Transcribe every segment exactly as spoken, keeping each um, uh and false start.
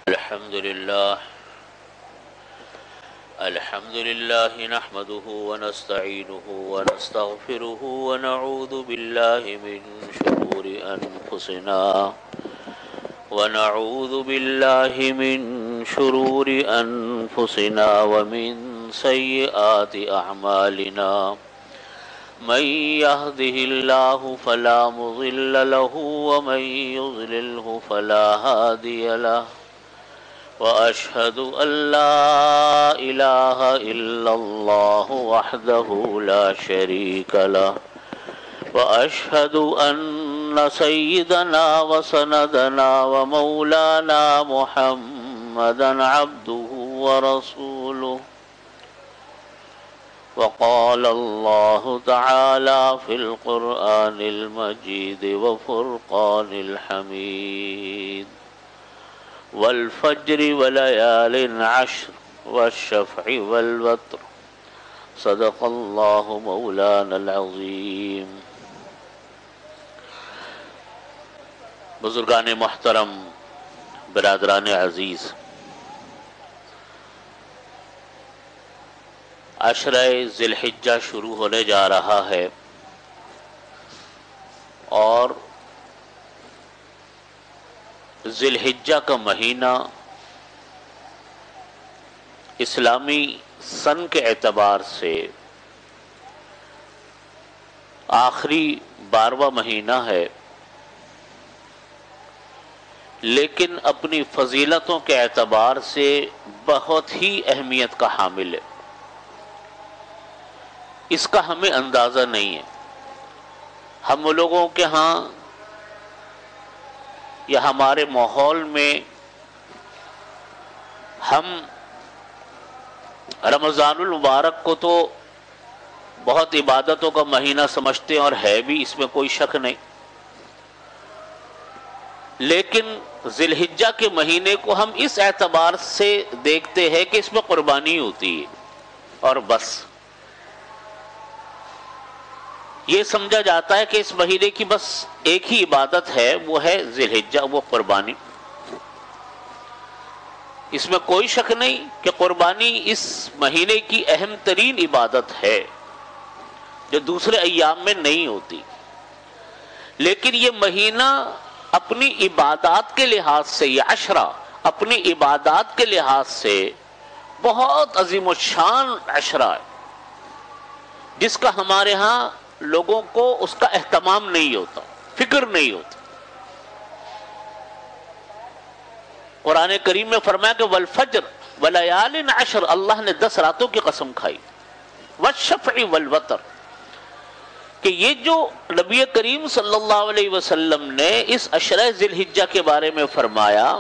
الحمد لله الحمد لله نحمده ونستعينه ونستغفره ونعوذ بالله من شرور أنفسنا ونعوذ بالله من شرور أنفسنا ومن سيئات أعمالنا من يهده الله فلا مضل له ومن يضلله فلا هادي له وأشهد أن لا إله إلا الله وحده لا شريك له وأشهد أن سيدنا وسندنا ومولانا محمدا عبده ورسوله وقال الله تعالى في القرآن المجيد وفرقان الحميد والفجر وليال عشر والشفع والوتر صدق الله مولانا العظيم. بزرگان محترم، برادران عزیز، عشرہ ذی الحجہ شروع ہونے جا رہا ہے اور ذی الحجہ کا مہینہ اسلامی سن کے اعتبار سے آخری بارہواں مہینہ ہے، لیکن اپنی فضیلتوں کے اعتبار سے بہت ہی اہمیت کا حامل ہے. اس کا ہمیں اندازہ نہیں ہے. ہم لوگوں کے ہاں یا ہمارے ماحول میں ہم رمضان المبارک کو تو بہت عبادتوں کا مہینہ سمجھتے ہیں، اور ہے بھی، اس میں کوئی شک نہیں. لیکن ذی الحجہ کے مہینے کو ہم اس اعتبار سے دیکھتے ہیں کہ اس میں قربانی ہوتی ہے، اور بس یہ سمجھا جاتا ہے کہ اس مہینے کی بس ایک ہی عبادت ہے، وہ ہے ذی الحجہ، وہ قربانی. اس میں کوئی شک نہیں کہ قربانی اس مہینے کی اہم ترین عبادت ہے جو دوسرے ایام میں نہیں ہوتی. لیکن یہ مہینہ اپنی عبادات کے لحاظ سے، یہ عشرہ اپنی عبادات کے لحاظ سے بہت عظیم الشان عشرہ ہے، جس کا ہمارے ہاں لوگوں کو اس کا اہتمام نہیں ہوتا، فکر نہیں ہوتی. قرآن کریم میں فرمایا کہ والفجر ولیال عشر، اللہ نے دس راتوں کی قسم کھائی، والشفع والوتر، کہ یہ جو نبی کریم صلی اللہ علیہ وسلم نے اس عشرہ ذی الحجہ کے بارے میں فرمایا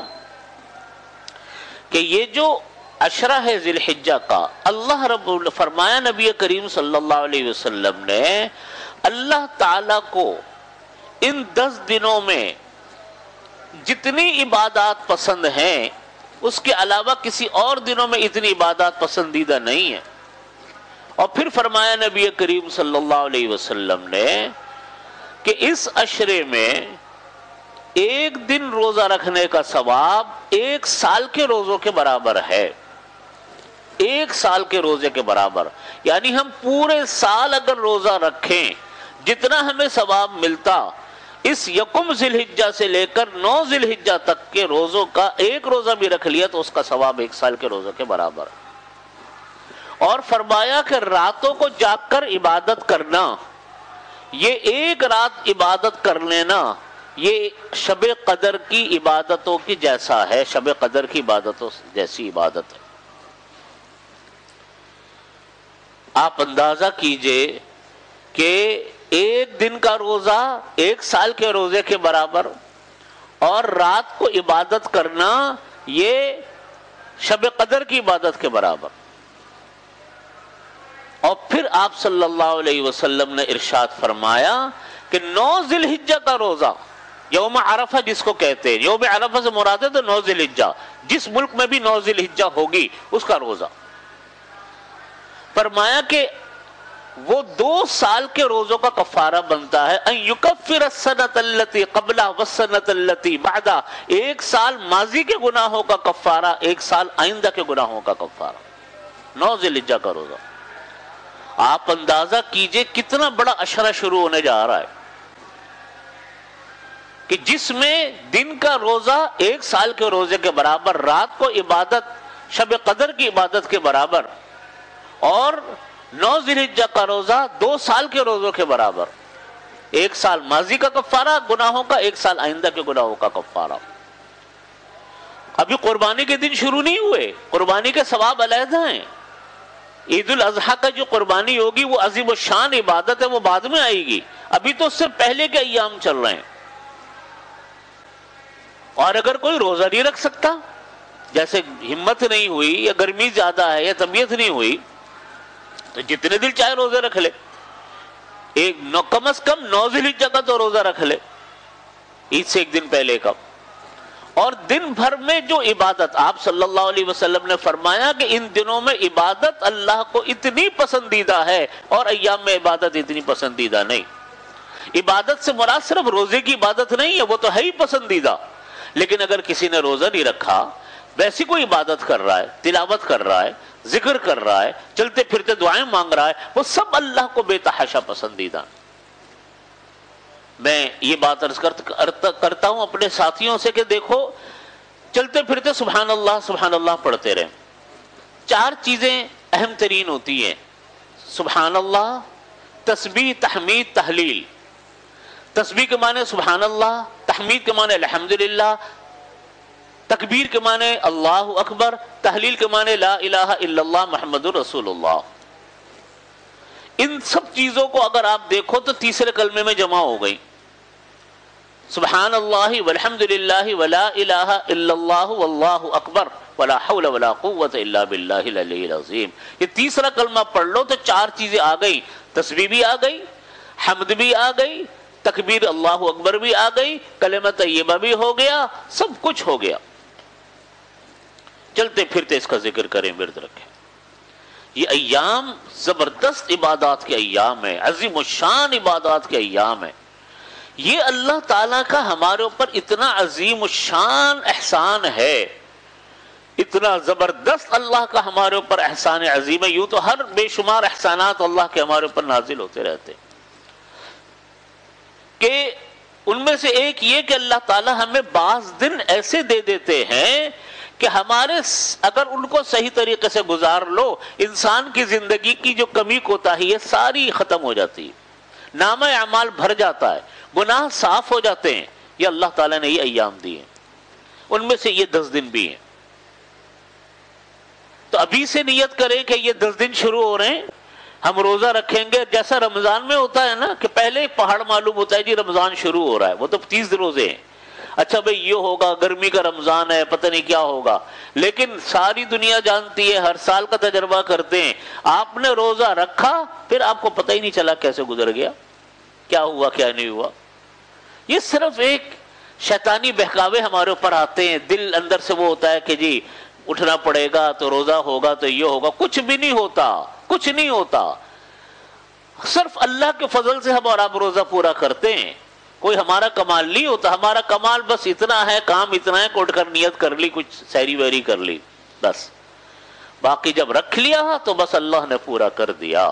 کہ یہ جو عشرہ ہے ذی الحجہ کا، اللہ رب فرمایا نبی کریم صلی اللہ علیہ وسلم نے اللہ تعالیٰ کو ان دس دنوں میں جتنی عبادات پسند ہیں اس کے علاوہ کسی اور دنوں میں اتنی عبادات پسندیدہ نہیں ہیں. اور پھر فرمایا نبی کریم صلی اللہ علیہ وسلم نے کہ اس عشرے میں ایک دن روزہ رکھنے کا ثواب ایک سال کے روزوں کے برابر ہے. ایک سال کے روزے کے برابر، یعنی ہم پورے سال اگر روزہ رکھیں جتنا ہمیں ثواب ملتا اس یکم ذی الحجہ سے لے کر نو ذی الحجہ تک کے روزوں کا ایک روزہ بھی رکھ لیا تو اس کا ثواب ایک سال کے روزوں کے برابر. اور فرمایا کہ راتوں کو جاگ کر عبادت کرنا، یہ ایک رات عبادت کر لینا، یہ شب قدر کی عبادتوں کی جیسا ہے، شب قدر کی عبادتوں جیسی عبادت ہے. آپ اندازہ کیجئے کہ ایک دن کا روزہ ایک سال کے روزے کے برابر، اور رات کو عبادت کرنا یہ شب قدر کی عبادت کے برابر. اور پھر آپ صلی اللہ علیہ وسلم نے ارشاد فرمایا کہ نو ذی الحجہ کا روزہ، یوم عرفہ جس کو کہتے ہیں، یوم عرفہ سے مراد ہے تو نو ذی الحجہ، جس ملک میں بھی نو ذی الحجہ ہوگی اس کا روزہ. فرمایا کہ وہ دو سال کے روزوں کا کفارہ بنتا ہے. ان یکفر السنۃ التی قبلہ والسنۃ التی بعدہ, ایک سال ماضی کے گناہوں کا کفارہ, ایک سال آئندہ کے گناہوں کا کفارہ. نو ذی الحجہ کا روزہ. آپ اندازہ کیجئے کتنا بڑا عشرہ شروع ہونے جا رہا ہے کہ جس میں دن کا روزہ ایک سال کے روزے کے برابر, رات کو عبادت شب قدر کی عبادت کے برابر, اور نو ذی الحجہ کا روزہ دو سال کے روزوں کے برابر. ایک سال ماضی کا کفارہ گناہوں کا, ایک سال آئندہ کے گناہوں کا کفارہ. ابھی قربانی کے دن شروع نہیں ہوئے, قربانی کے ثواب علیحدہ ہیں. عید الاضحیٰ کا جو قربانی ہوگی وہ عظیم الشان عبادت ہے, وہ بعد میں آئے گی. ابھی تو اس سے پہلے کے ایام چل رہے ہیں. اور اگر کوئی روزہ نہیں رکھ سکتا, جیسے ہمت نہیں ہوئی یا گرمی زیادہ ہے یا طبیعت نہیں ہوئی, تو جتنے دن چاہے روزے رکھ لے. ایک نو کم از کم نو ذی الحجہ کا تو روزہ رکھ لے, عید سے ایک دن پہلے کا. اور دن بھر میں جو عبادت, آپ صلی اللہ علیہ وسلم نے فرمایا کہ ان دنوں میں عبادت اللہ کو اتنی پسندیدہ ہے اور ایام میں عبادت اتنی پسندیدہ نہیں. عبادت سے مراد صرف روزے کی عبادت نہیں ہے, وہ تو ہے ہی پسندیدہ. لیکن اگر کسی نے روزہ نہیں رکھا, ویسی کوئی عبادت کر رہا ہے, تلاوت کر رہا ہے, ذکر کر رہا ہے, چلتے پھرتے دعائیں مانگ رہا ہے, وہ سب اللہ کو بے تحاشا پسندیدہ. میں یہ بات عرض کرتا ہوں اپنے ساتھیوں سے کہ دیکھو, چلتے پھرتے سبحان اللہ سبحان اللہ پڑھتے رہیں. چار چیزیں اہم ترین ہوتی ہیں: سبحان اللہ, تسبیح, تحمید, تحلیل. تسبیح کے معنی سبحان اللہ, تحمید کے معنی الحمدللہ, تکبیر کے معنی اللہ اکبر, تحلیل کے معنی لا الہ الا اللہ محمد رسول اللہ. ان سب چیزوں کو اگر آپ دیکھو تو تیسرے کلمے میں جمع ہو گئی. سبحان اللہ والحمدللہ ولا الہ الا اللہ واللہ اکبر ولا حول ولا قوت الا باللہ العلی العظیم. یہ تیسرا کلمہ پڑھ لو تو چار چیزیں آ گئی. تسبیح بھی آ گئی, حمد بھی آ گئی, تکبیر اللہ اکبر بھی آ گئی, کلمہ طیبہ بھی ہو گیا, سب کچھ ہو گیا. چلتے پھرتے اس کا ذکر کریں, ورد رکھیں. یہ ایام زبردست عبادات کے ایام ہیں, عظیم الشان عبادات کے ایام ہیں. یہ اللہ تعالیٰ کا ہمارے اوپر اتنا عظیم الشان احسان ہے, اتنا زبردست اللہ کا ہمارے اوپر احسان عظیم ہے. یوں تو ہر بے شمار احسانات اللہ کے ہمارے اوپر نازل ہوتے رہتے ہیں, کہ ان میں سے ایک یہ کہ اللہ تعالیٰ ہمیں بعض دن ایسے دے دیتے ہیں کہ ہمارے اگر ان کو صحیح طریقے سے گزار لو, انسان کی زندگی کی جو کمی کوتاہی ہے ساری ختم ہو جاتی ہے, نامہ اعمال بھر جاتا ہے, گناہ صاف ہو جاتے ہیں. یہ اللہ تعالیٰ نے یہ ایام دیے, ان میں سے یہ دس دن بھی ہیں. تو ابھی سے نیت کریں کہ یہ دس دن شروع ہو رہے ہیں, ہم روزہ رکھیں گے. جیسا رمضان میں ہوتا ہے نا کہ پہلے پہاڑ معلوم ہوتا ہے جی رمضان شروع ہو رہا ہے, وہ تو تیس روزے ہیں. اچھا بھئی یہ ہوگا, گرمی کا رمضان ہے, پتہ نہیں کیا ہوگا. لیکن ساری دنیا جانتی ہے, ہر سال کا تجربہ کرتے ہیں, آپ نے روزہ رکھا پھر آپ کو پتہ ہی نہیں چلا کیسے گزر گیا, کیا ہوا کیا نہیں ہوا. یہ صرف ایک شیطانی بہکاوے ہمارے اوپر آتے ہیں. دل اندر سے وہ ہوتا ہے کہ جی اٹھنا پڑے گا تو روزہ ہوگا تو یہ ہوگا. کچھ بھی نہیں ہوتا, کچھ نہیں ہوتا. صرف اللہ کے فضل سے ہم اور آپ روزہ پورا کرتے ہیں, کوئی ہمارا کمال نہیں ہوتا. ہمارا کمال بس اتنا ہے, کام اتنا ہے کہ اٹھ کر نیت کر لی, کچھ سیری ویری کر لی, بس. باقی جب رکھ لیا تو بس اللہ نے پورا کر دیا.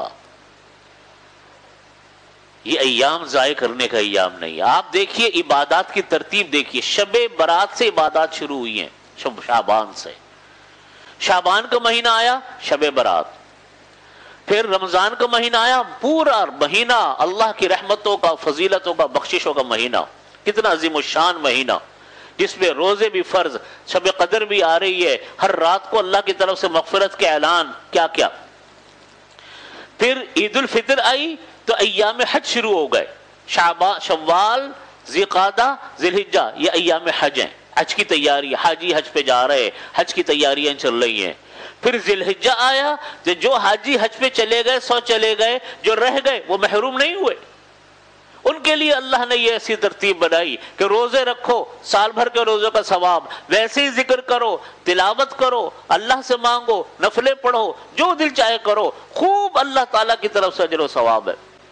یہ ایام ضائع کرنے کا ایام نہیں. آپ دیکھیے عبادات کی ترتیب دیکھیے, شب برات سے عبادات شروع ہوئی ہیں, شب شعبان سے. شعبان کا مہینہ آیا, شب برات. پھر رمضان کا مہینہ آیا, پورا مہینہ اللہ کی رحمتوں کا, فضیلتوں کا, بخششوں کا مہینہ. کتنا عظیم الشان مہینہ, جس میں روزے بھی فرض, شب قدر بھی آ رہی ہے, ہر رات کو اللہ کی طرف سے مغفرت کے اعلان, کیا کیا. پھر عید الفطر آئی تو ایام حج شروع ہو گئے. شعبان, شوال, ذی قعدہ, ذی الحجہ, یہ ایام حج ہیں. حج کی تیاری, حاجی حج پہ جا رہے, حج کی تیاریاں چل رہی ہیں. پھر ذی الحجہ آیا, جو حاجی حج پہ چلے گئے سو چلے گئے, جو رہ گئے وہ محروم نہیں ہوئے, ان کے لیے اللہ نے یہ ایسی ترتیب بنائی کہ روزے رکھو، سال بھر کے روزوں کا ثواب، ویسے ہی ذکر کرو، تلاوت کرو، اللہ سے مانگو، نفلیں پڑھو، جو دل چاہے کرو، خوب اللہ تعالیٰ کی طرف سے اجر و ثواب ہے۔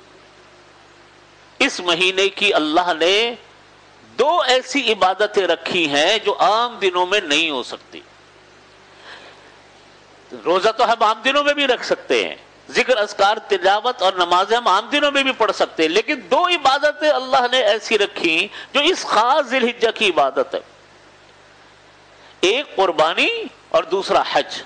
اس مہینے کی اللہ نے دو ایسی عبادتیں رکھی ہیں جو عام دنوں میں نہیں ہو سکتی۔ روزہ تو ہم عام دنوں میں بھی رکھ سکتے ہیں، ذکر، اذکار، تلاوت اور نمازیں ہم عام دنوں میں بھی پڑھ سکتے ہیں، لیکن دو عبادتیں اللہ نے ایسی رکھی جو اس خاص ذی الحجہ کی عبادت ہے، ایک قربانی اور دوسرا حج۔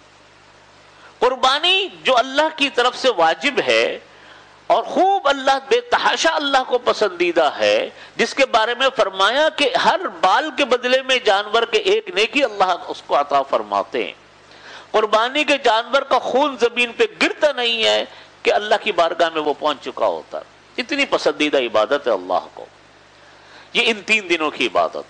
قربانی جو اللہ کی طرف سے واجب ہے اور خوب اللہ بے تحاشا اللہ کو پسندیدہ ہے، جس کے بارے میں فرمایا کہ ہر بال کے بدلے میں جانور کے ایک نیکی اللہ اس کو عطا فرماتے ہیں۔ قربانی کے جانور کا خون زمین پہ گرتا نہیں ہے کہ اللہ کی بارگاہ میں وہ پہنچ چکا ہوتا، اتنی پسندیدہ عبادت ہے اللہ کو۔ یہ ان تین دنوں کی عبادت۔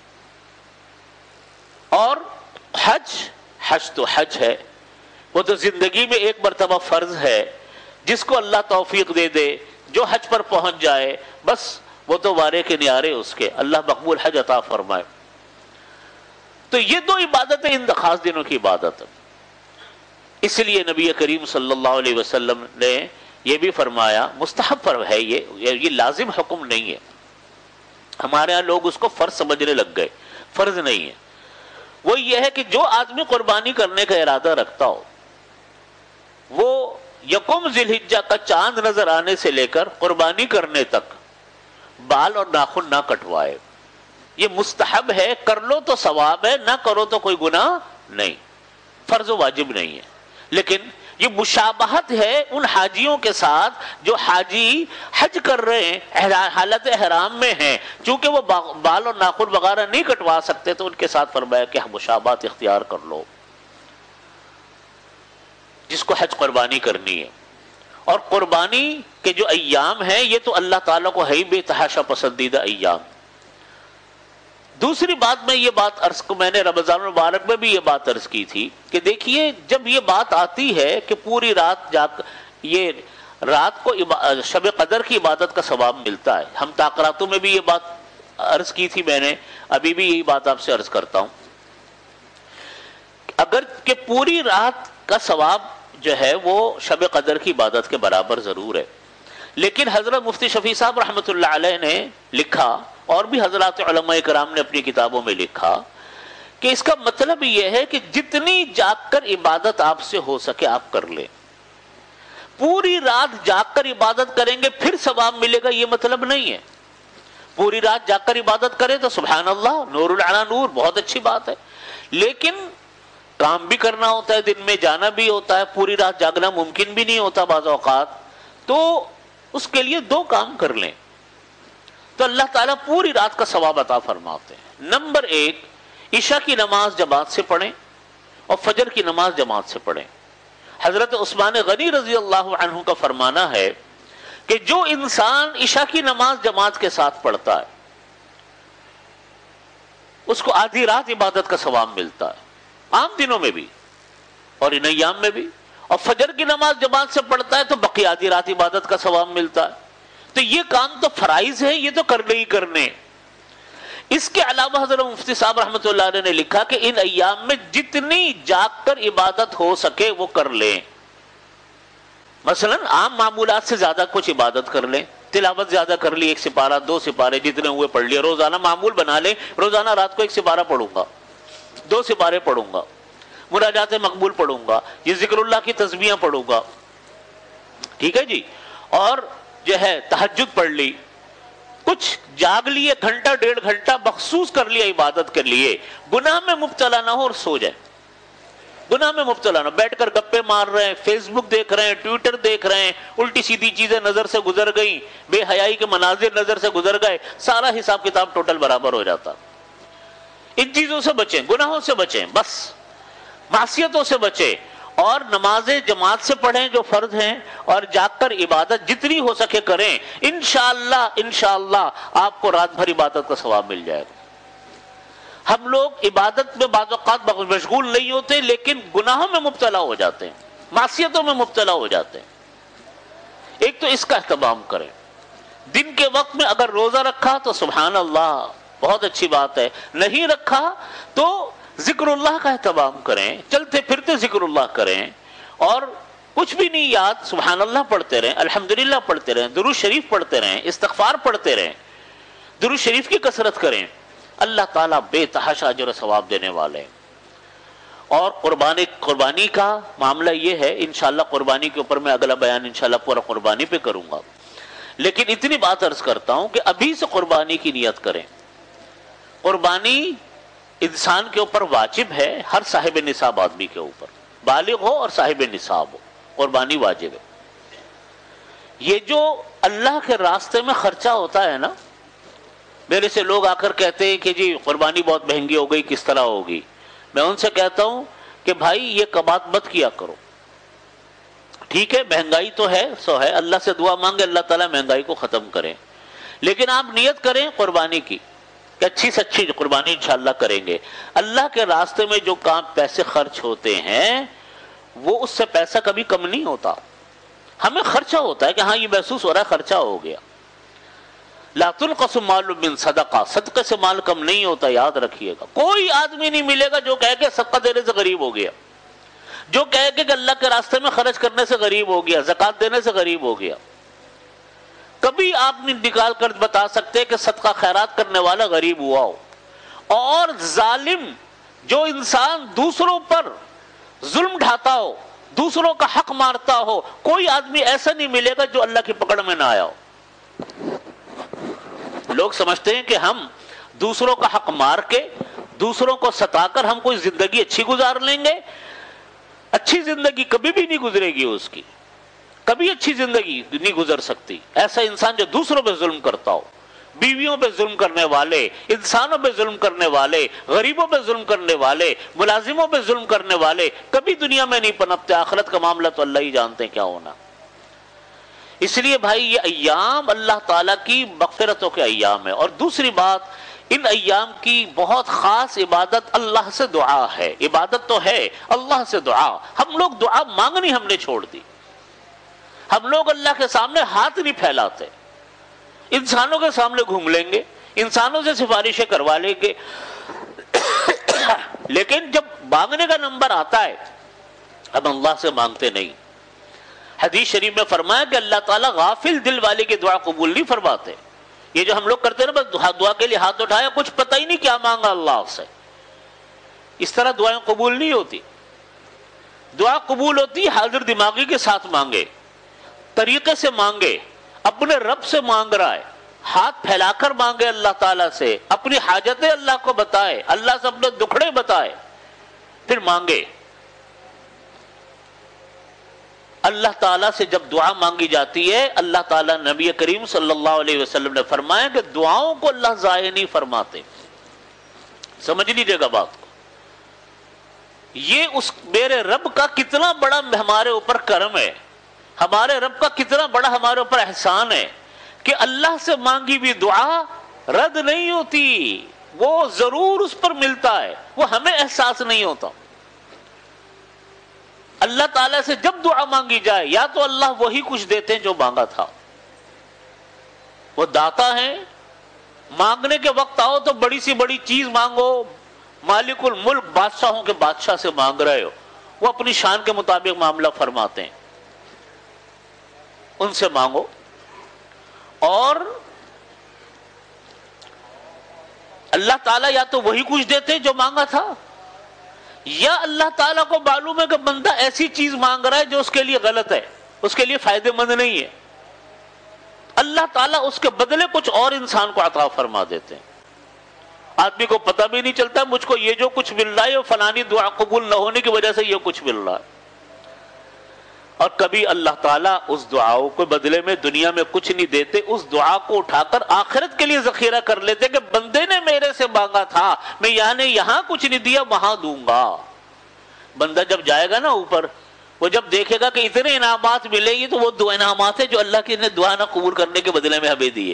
اور حج، حج تو حج ہے، وہ تو زندگی میں ایک مرتبہ فرض ہے، جس کو اللہ توفیق دے دے، جو حج پر پہنچ جائے بس وہ تو وارے کے نیارے اس کے، اللہ مقبول حج عطا فرمائے۔ تو یہ دو عبادتیں ان خاص دنوں کی عبادت ہے۔ اس لیے نبی کریم صلی اللہ علیہ وسلم نے یہ بھی فرمایا، مستحب فرض ہے یہ یہ لازم حکم نہیں ہے، ہمارے ہاں لوگ اس کو فرض سمجھنے لگ گئے، فرض نہیں ہے۔ وہ یہ ہے کہ جو آدمی قربانی کرنے کا ارادہ رکھتا ہو، وہ یکم ذی الحجہ کا چاند نظر آنے سے لے کر قربانی کرنے تک بال اور ناخن نہ کٹوائے۔ یہ مستحب ہے، کر لو تو ثواب ہے، نہ کرو تو کوئی گناہ نہیں، فرض و واجب نہیں ہے۔ لیکن یہ مشابہت ہے ان حاجیوں کے ساتھ جو حاجی حج کر رہے ہیں، حالت احرام میں ہیں، چونکہ وہ بال اور ناخن وغیرہ نہیں کٹوا سکتے، تو ان کے ساتھ فرمایا کہ مشابہت اختیار کر لو، جس کو حج قربانی کرنی ہے۔ اور قربانی کے جو ایام ہیں یہ تو اللہ تعالیٰ کو ہے ہی بے تحاشا پسندیدہ ایام۔ دوسری بات میں یہ بات عرض کو میں نے رمضان المبارک میں بھی یہ بات عرض کی تھی کہ دیکھیے جب یہ بات آتی ہے کہ پوری رات جا یہ رات کو شب قدر کی عبادت کا ثواب ملتا ہے، ہم تاقراتوں میں بھی یہ بات عرض کی تھی میں نے، ابھی بھی یہی بات آپ سے عرض کرتا ہوں، اگر کہ پوری رات کا ثواب جو ہے وہ شب قدر کی عبادت کے برابر ضرور ہے، لیکن حضرت مفتی شفیع صاحب رحمۃ اللہ علیہ نے لکھا اور بھی حضرات علماء کرام نے اپنی کتابوں میں لکھا کہ اس کا مطلب یہ ہے کہ جتنی جاگ کر عبادت آپ سے ہو سکے آپ کر لیں۔ پوری رات جاگ کر عبادت کریں گے پھر ثواب ملے گا یہ مطلب نہیں ہے۔ پوری رات جاگ کر عبادت کریں تو سبحان اللہ، نور العلا نور، بہت اچھی بات ہے، لیکن کام بھی کرنا ہوتا ہے، دن میں جانا بھی ہوتا ہے، پوری رات جاگنا ممکن بھی نہیں ہوتا بعض اوقات، تو اس کے لیے دو کام کر لیں تو اللہ تعالیٰ پوری رات کا ثواب عطا فرماتے ہیں۔ نمبر ایک، عشاء کی نماز جماعت سے پڑھیں اور فجر کی نماز جماعت سے پڑھیں۔ حضرت عثمان غنی رضی اللہ عنہ کا فرمانا ہے کہ جو انسان عشاء کی نماز جماعت کے ساتھ پڑھتا ہے اس کو آدھی رات عبادت کا ثواب ملتا ہے، عام دنوں میں بھی اور ان ایام میں بھی، اور فجر کی نماز جماعت سے پڑھتا ہے تو بقی آدھی رات عبادت کا ثواب ملتا ہے۔ تو یہ کام تو فرائض ہے، یہ تو کرنے ہی کرنے۔ اس کے علاوہ حضرت مفتی صاحب رحمۃ اللہ علیہ نے لکھا کہ ان ایام میں جتنی جاگ کر عبادت ہو سکے وہ کر لیں۔ مثلا عام معمولات سے زیادہ کچھ عبادت کر لیں، تلاوت زیادہ کر لی، ایک سپارہ دو سپارے جتنے ہوئے پڑھ لیے، روزانہ معمول بنا لیں، روزانہ رات کو ایک سپارہ پڑھوں گا، دو سپارے پڑھوں گا، مناجات مقبول پڑھوں گا، یہ ذکر اللہ کی تسبیحاں پڑھوں گا، ٹھیک ہے جی، اور جو ہے تہجد پڑھ لی، کچھ جاگ لیے گھنٹہ ڈیڑھ گھنٹہ مخصوص کر لیا عبادت کے لیے، گناہ میں مبتلا نہ ہو اور سو جائے، گناہ میں مبتلا نہ، بیٹھ کر گپے مار رہے ہیں، فیس بک دیکھ رہے ہیں، ٹویٹر دیکھ رہے ہیں، الٹی سیدھی چیزیں نظر سے گزر گئیں، بے حیائی کے مناظر نظر سے گزر گئے، سارا حساب کتاب ٹوٹل برابر ہو جاتا۔ ان چیزوں سے بچیں، گناہوں سے بچیں، بس معصیتوں سے بچیں، اور نمازیں جماعت سے پڑھیں جو فرض ہیں، اور جاگ کر عبادت جتنی ہو سکے کریں، انشاءاللہ انشاءاللہ آپ کو رات بھر عبادت کا ثواب مل جائے گا۔ ہم لوگ عبادت میں بعض اوقات مشغول نہیں ہوتے لیکن گناہوں میں مبتلا ہو جاتے ہیں، معصیتوں میں مبتلا ہو جاتے ہیں۔ ایک تو اس کا اہتمام کریں۔ دن کے وقت میں اگر روزہ رکھا تو سبحان اللہ بہت اچھی بات ہے، نہیں رکھا تو ذکر اللہ کا اہتمام کریں، چلتے پھرتے ذکر اللہ کریں، اور کچھ بھی نہیں یاد سبحان اللہ پڑھتے رہیں، الحمدللہ پڑھتے رہیں، درود شریف پڑھتے رہیں، استغفار پڑھتے رہیں، درود شریف کی کثرت کریں، اللہ تعالیٰ بے تحاشا اجر و ثواب دینے والے ہیں۔ اور قربانی قربانی کا معاملہ یہ ہے، انشاءاللہ قربانی کے اوپر میں اگلا بیان انشاءاللہ پورا قربانی پہ کروں گا، لیکن اتنی بات عرض کرتا ہوں کہ ابھی سے قربانی کی نیت کریں۔ قربانی انسان کے اوپر واجب ہے، ہر صاحب نصاب آدمی کے اوپر، بالغ ہو اور صاحب نصاب ہو، قربانی واجب ہے۔ یہ جو اللہ کے راستے میں خرچہ ہوتا ہے نا، میرے سے لوگ آ کر کہتے ہیں کہ جی قربانی بہت مہنگی ہو گئی، کس طرح ہوگی؟ میں ان سے کہتا ہوں کہ بھائی یہ کبات مت کیا کرو، ٹھیک ہے مہنگائی تو ہے سو ہے، اللہ سے دعا مانگے اللہ تعالیٰ مہنگائی کو ختم کریں، لیکن آپ نیت کریں قربانی کی کہ اچھی سے اچھی قربانی انشاءاللہ کریں گے۔ اللہ کے راستے میں جو کام پیسے خرچ ہوتے ہیں وہ اس سے پیسہ کبھی کم نہیں ہوتا، ہمیں خرچہ ہوتا ہے کہ ہاں یہ محسوس ہو رہا ہے خرچہ ہو گیا۔ لا تنقص مال من صدقہ، صدقے سے مال کم نہیں ہوتا، یاد رکھیے گا۔ کوئی آدمی نہیں ملے گا جو کہے کہ صدقہ دینے سے غریب ہو گیا، جو کہے کہ اللہ کے راستے میں خرچ کرنے سے غریب ہو گیا، زکوٰۃ دینے سے غریب ہو گیا۔ کبھی آپ نہیں نکال کر بتا سکتے کہ صدقہ خیرات کرنے والا غریب ہوا ہو۔ اور ظالم جو انسان دوسروں پر ظلم ڈھاتا ہو، دوسروں کا حق مارتا ہو، کوئی آدمی ایسا نہیں ملے گا جو اللہ کی پکڑ میں نہ آیا ہو۔ لوگ سمجھتے ہیں کہ ہم دوسروں کا حق مار کے، دوسروں کو ستا کر ہم کوئی زندگی اچھی گزار لیں گے۔ اچھی زندگی کبھی بھی نہیں گزرے گی اس کی، کبھی اچھی زندگی نہیں گزر سکتی۔ ایسا انسان جو دوسروں پہ ظلم کرتا ہو، بیویوں پہ ظلم کرنے والے، انسانوں پہ ظلم کرنے والے، غریبوں پہ ظلم کرنے والے، ملازموں پہ ظلم کرنے والے، کبھی دنیا میں نہیں پنپتے۔ آخرت کا معاملہ تو اللہ ہی جانتے ہیں کیا ہونا۔ اس لیے بھائی یہ ایام اللہ تعالیٰ کی مغفرتوں کے ایام ہے۔ اور دوسری بات، ان ایام کی بہت خاص عبادت اللہ سے دعا ہے۔ عبادت تو ہے اللہ سے دعا، ہم لوگ دعا مانگنی ہم نے چھوڑ دی۔ ہم لوگ اللہ کے سامنے ہاتھ نہیں پھیلاتے، انسانوں کے سامنے گھوم لیں گے، انسانوں سے سفارشیں کروا لیں گے، لیکن جب مانگنے کا نمبر آتا ہے ہم اللہ سے مانگتے نہیں۔ حدیث شریف میں فرمایا کہ اللہ تعالیٰ غافل دل والے کی دعا قبول نہیں فرماتے۔ یہ جو ہم لوگ کرتے ہیں نا، بس دعا کے لیے ہاتھ اٹھایا، کچھ پتہ ہی نہیں کیا مانگا اللہ سے، اس طرح دعائیں قبول نہیں ہوتی۔ دعا قبول ہوتی حاضر دماغی کے ساتھ مانگے، طریقے سے مانگے، اپنے رب سے مانگ رہا ہے، ہاتھ پھیلا کر مانگے اللہ تعالیٰ سے، اپنی حاجتیں اللہ کو بتائے، اللہ سے اپنے دکھڑے بتائے، پھر مانگے۔ اللہ تعالیٰ سے جب دعا مانگی جاتی ہے، اللہ تعالیٰ نبی کریم صلی اللہ علیہ وسلم نے فرمایا کہ دعاؤں کو اللہ ضائع نہیں فرماتے۔ سمجھ لیجیے گا بات کو، یہ اس میرے رب کا کتنا بڑا ہمارے اوپر کرم ہے، ہمارے رب کا کتنا بڑا ہمارے اوپر احسان ہے کہ اللہ سے مانگی بھی دعا رد نہیں ہوتی، وہ ضرور اس پر ملتا ہے، وہ ہمیں احساس نہیں ہوتا۔ اللہ تعالیٰ سے جب دعا مانگی جائے، یا تو اللہ وہی کچھ دیتے ہیں جو مانگا تھا، وہ داتا ہے۔ مانگنے کے وقت آؤ تو بڑی سی بڑی چیز مانگو، مالک الملک بادشاہوں کے بادشاہ سے مانگ رہے ہو، وہ اپنی شان کے مطابق معاملہ فرماتے ہیں، ان سے مانگو۔ اور اللہ تعالیٰ یا تو وہی کچھ دیتے جو مانگا تھا، یا اللہ تعالیٰ کو معلوم ہے کہ بندہ ایسی چیز مانگ رہا ہے جو اس کے لیے غلط ہے، اس کے لیے فائدہ مند نہیں ہے، اللہ تعالیٰ اس کے بدلے کچھ اور انسان کو عطا فرما دیتے ہیں۔ آدمی کو پتہ بھی نہیں چلتا مجھ کو یہ جو کچھ مل رہا ہے وہ فلانی دعا قبول نہ ہونے کی وجہ سے یہ کچھ مل رہا ہے۔ اور کبھی اللہ تعالیٰ اس دعاؤں کو بدلے میں دنیا میں کچھ نہیں دیتے، اس دعا کو اٹھا کر آخرت کے لیے ذخیرہ کر لیتے کہ بندے نے میرے سے مانگا تھا، میں یعنی یہاں کچھ نہیں دیا وہاں دوں گا۔ بندہ جب جائے گا نا اوپر، وہ جب دیکھے گا کہ اتنے انعامات ملے گی تو وہ دو انعامات ہیں جو اللہ کی نے دعا نہ قبول کرنے کے بدلے میں ہمیں دیے۔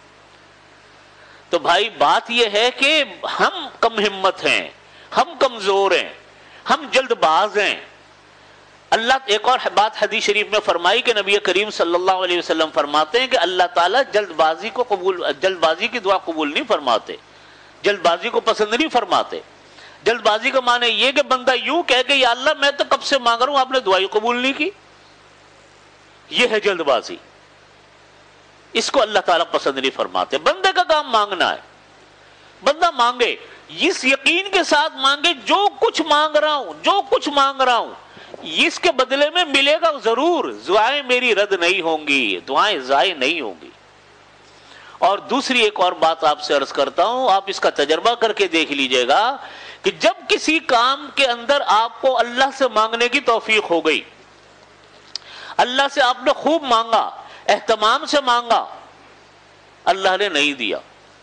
تو بھائی بات یہ ہے کہ ہم کم ہمت ہیں، ہم کمزور ہیں، ہم جلد باز ہیں، اللہ ایک اور بات حدیث شریف میں فرمائی کہ نبی کریم صلی اللہ علیہ وسلم فرماتے ہیں کہ اللہ تعالیٰ جلد بازی کو قبول جلد بازی کی دعا قبول نہیں فرماتے، جلد بازی کو پسند نہیں فرماتے۔ جلد بازی کا معنی یہ کہ بندہ یوں کہہ کہ یا اللہ میں تو کب سے مانگ رہا ہوں، آپ نے دعائی قبول نہیں کی، یہ ہے جلد بازی، اس کو اللہ تعالیٰ پسند نہیں فرماتے۔ بندے کا کام مانگنا ہے، بندہ مانگے اس یقین کے ساتھ مانگے جو کچھ مانگ رہا ہوں جو کچھ مانگ رہا ہوں اس کے بدلے میں ملے گا ضرور، دعائیں میری رد نہیں ہوں گی، دعائیں ضائع نہیں ہوں گی۔ اور دوسری ایک اور بات آپ سے عرض کرتا ہوں، آپ اس کا تجربہ کر کے دیکھ لیجئے گا کہ جب کسی کام کے اندر آپ کو اللہ سے مانگنے کی توفیق ہو گئی، اللہ سے آپ نے خوب مانگا، اہتمام سے مانگا، اللہ نے نہیں دیا۔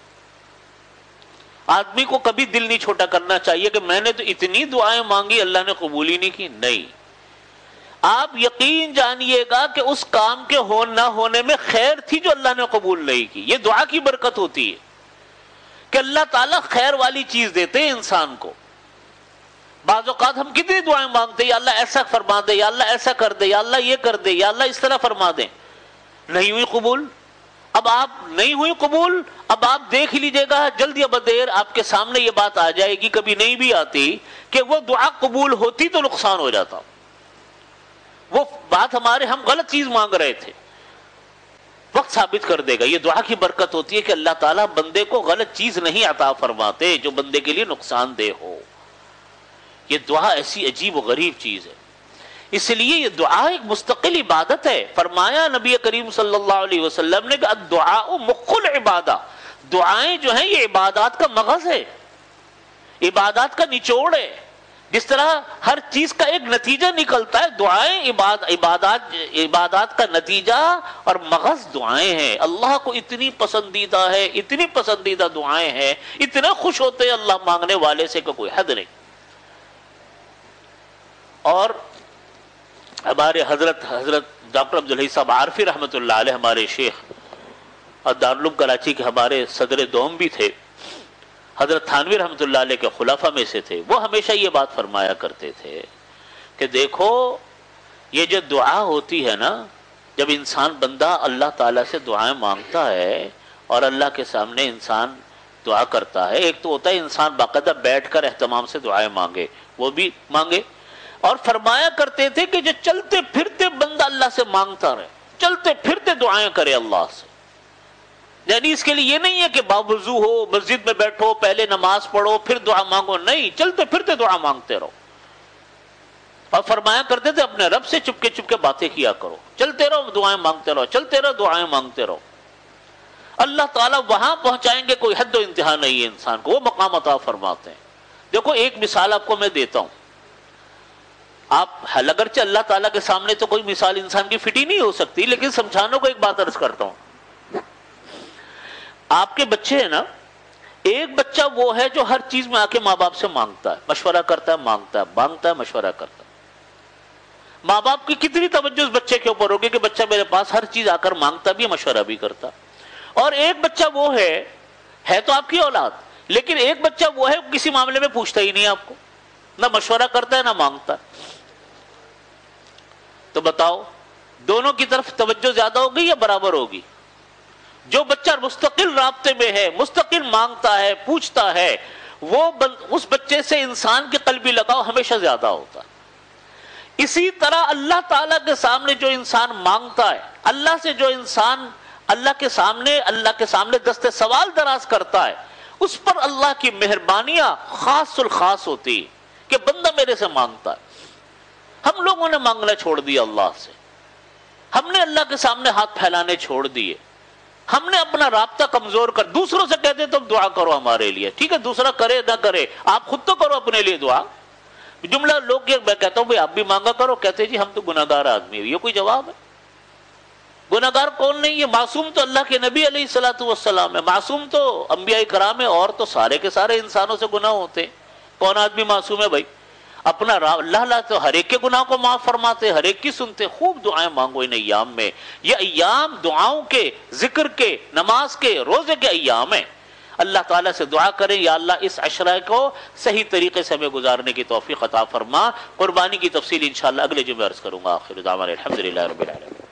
آدمی کو کبھی دل نہیں چھوٹا کرنا چاہیے کہ میں نے تو اتنی دعائیں مانگی اللہ نے قبول ہی نہیں کی، نہیں۔ آپ یقین جانیے گا کہ اس کام کے ہو نہ ہونے میں خیر تھی جو اللہ نے قبول نہیں کی۔ یہ دعا کی برکت ہوتی ہے کہ اللہ تعالیٰ خیر والی چیز دیتے ہیں انسان کو۔ بعض اوقات ہم کتنی دعائیں مانگتے ہیں، یا اللہ ایسا فرما دے، یا اللہ ایسا کر دے، یا اللہ یہ کر دے، یا اللہ اس طرح فرما دے، نہیں ہوئی قبول۔ اب آپ نہیں ہوئی قبول، اب آپ دیکھ لیجئے گا جلد یا بدیر آپ کے سامنے یہ بات آ جائے گی، کبھی نہیں بھی آتی، کہ وہ دعا قبول ہوتی تو نقصان ہو جاتا، وہ بات ہمارے ہم غلط چیز مانگ رہے تھے، وقت ثابت کر دے گا۔ یہ دعا کی برکت ہوتی ہے کہ اللہ تعالیٰ بندے کو غلط چیز نہیں عطا فرماتے جو بندے کے لیے نقصان دہ ہو۔ یہ دعا ایسی عجیب و غریب چیز ہے، اس لیے یہ دعا ایک مستقل عبادت ہے۔ فرمایا نبی کریم صلی اللہ علیہ وسلم نے کہ الدعاء مخ العبادہ، دعائیں جو ہیں یہ عبادات کا مغز ہے، عبادات کا نچوڑ ہے۔ جس طرح ہر چیز کا ایک نتیجہ نکلتا ہے، دعائیں عباد عبادات عبادات کا نتیجہ اور مغز دعائیں ہیں۔ اللہ کو اتنی پسندیدہ ہے، اتنی پسندیدہ دعائیں ہیں، اتنے خوش ہوتے ہیں اللہ مانگنے والے سے کہ کوئی حد نہیں۔ اور ہمارے حضرت حضرت ڈاکٹر عبدالحی صاحب عارفی رحمۃ اللہ علیہ، ہمارے شیخ اور دارالعلوم کراچی کے ہمارے صدر دوم بھی تھے، حضرت تھانوی رحمۃ اللہ علیہ کے خلافہ میں سے تھے، وہ ہمیشہ یہ بات فرمایا کرتے تھے کہ دیکھو یہ جو دعا ہوتی ہے نا، جب انسان بندہ اللہ تعالیٰ سے دعائیں مانگتا ہے اور اللہ کے سامنے انسان دعا کرتا ہے، ایک تو ہوتا ہے انسان باقاعدہ بیٹھ کر اہتمام سے دعائیں مانگے، وہ بھی مانگے، اور فرمایا کرتے تھے کہ جو چلتے پھرتے بندہ اللہ سے مانگتا رہے، چلتے پھرتے دعائیں کرے اللہ سے، یعنی اس کے لیے یہ نہیں ہے کہ باوضو ہو، مسجد میں بیٹھو، پہلے نماز پڑھو پھر دعا مانگو، نہیں، چلتے پھرتے دعا مانگتے رہو۔ اور فرمایا کرتے تھے اپنے رب سے چپکے چپکے باتیں کیا کرو، چلتے رہو دعائیں مانگتے رہو، چلتے رہو دعائیں مانگتے رہو، اللہ تعالیٰ وہاں پہنچائیں گے، کوئی حد و انتہا نہیں ہے انسان کو، وہ مقام عطا فرماتے ہیں۔ دیکھو ایک مثال آپ کو میں دیتا ہوں، آپ اگرچہ اللہ تعالیٰ کے سامنے تو کوئی مثال انسان کی فٹ ہی نہیں ہو سکتی، لیکن سمجھانے کو ایک بات عرض کرتا ہوں۔ آپ کے بچے ہیں نا، ایک بچہ وہ ہے جو ہر چیز میں آ کے ماں باپ سے مانگتا ہے، مشورہ کرتا ہے، مانگتا ہے، مانگتا ہے، مشورہ کرتا ہے۔ ماں باپ کی کتنی توجہ اس بچے کے اوپر ہوگی کہ بچہ میرے پاس ہر چیز آ کر مانگتا بھی ہے، مشورہ بھی کرتا۔ اور ایک بچہ وہ ہے ہے تو آپ کی اولاد، لیکن ایک بچہ وہ ہے کسی معاملے میں پوچھتا ہی نہیں آپ کو، نہ مشورہ کرتا ہے نہ مانگتا ہے۔ تو بتاؤ دونوں کی طرف توجہ زیادہ ہوگی یا برابر ہوگی؟ جو بچہ مستقل رابطے میں ہے، مستقل مانگتا ہے، پوچھتا ہے، وہ اس بچے سے انسان کے قلبی لگاؤ ہمیشہ زیادہ ہوتا ہے۔ اسی طرح اللہ تعالیٰ کے سامنے جو انسان مانگتا ہے، اللہ سے جو انسان اللہ کے سامنے اللہ کے سامنے دست سوال دراز کرتا ہے، اس پر اللہ کی مہربانیاں خاص الخاص ہوتی کہ بندہ میرے سے مانگتا ہے۔ ہم لوگوں نے مانگنا چھوڑ دیا اللہ سے، ہم نے اللہ کے سامنے ہاتھ پھیلانے چھوڑ دیے، ہم نے اپنا رابطہ کمزور کر، دوسروں سے کہتے تم دعا کرو ہمارے لیے، ٹھیک ہے دوسرا کرے نہ کرے، آپ خود تو کرو اپنے لیے دعا۔ جملہ لوگ میں کہتا ہوں بھائی آپ بھی مانگا کرو، کہتے جی ہم تو گناہگار آدمی ہیں، یہ کوئی جواب ہے؟ گناہگار کون نہیں ہے؟ معصوم تو اللہ کے نبی علیہ الصلوۃ والسلام ہے، معصوم تو انبیاء کرام ہے، اور تو سارے کے سارے انسانوں سے گناہ ہوتے ہیں، کون آدمی معصوم ہے بھائی؟ اپنا اللہ اللہ تو ہر ایک کے گناہ کو معاف فرماتے، ہر ایک کی سنتے۔ خوب دعائیں مانگو ان ایام میں، یہ ایام دعاؤں کے، ذکر کے، نماز کے، روزے کے ایام ہیں۔ اللہ تعالیٰ سے دعا کریں یا اللہ اس عشرہ کو صحیح طریقے سے ہمیں گزارنے کی توفیق عطا فرما۔ قربانی کی تفصیل انشاءاللہ اگلے جمعے عرض کروں گا۔ آخر دعوانا الحمدللہ رب العالمین۔